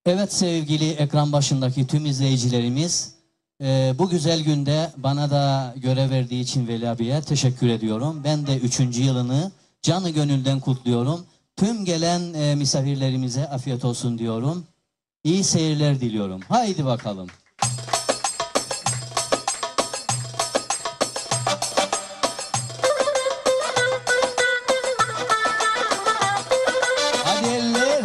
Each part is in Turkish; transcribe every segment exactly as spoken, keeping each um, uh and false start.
Evet sevgili ekran başındaki tüm izleyicilerimiz, e, bu güzel günde bana da görev verdiği için Veli abiye teşekkür ediyorum. Ben de üçüncü yılını canı gönülden kutluyorum. Tüm gelen e, misafirlerimize afiyet olsun diyorum. İyi seyirler diliyorum. Haydi bakalım. Hadi eller.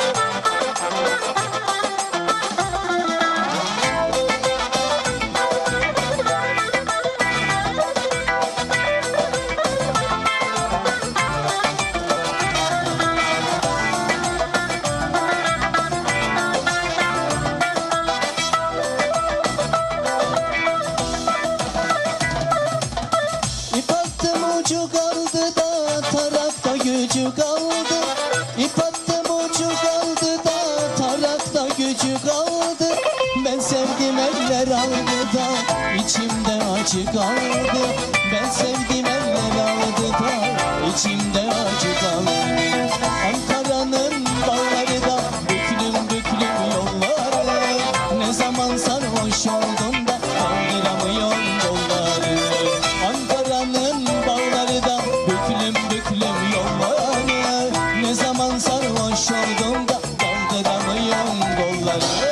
İp attım ucu kaldı da tarakta gücü kaldı. İp attım ucu kaldı da tarakta gücü kaldı. Ben sevdim eller aldı da içimde acı kaldı. Ben sevdim eller aldı da içimde acı kaldı. Ankara'nın bağları da büklüm büklüm yolları. Ne zaman sarhoş oldum da kaldıramıyorum yolları. Ankara'nın bağları da büklüm büklüm yolları. Ne zaman sarhoş oldum da kaldıramıyorum kolları.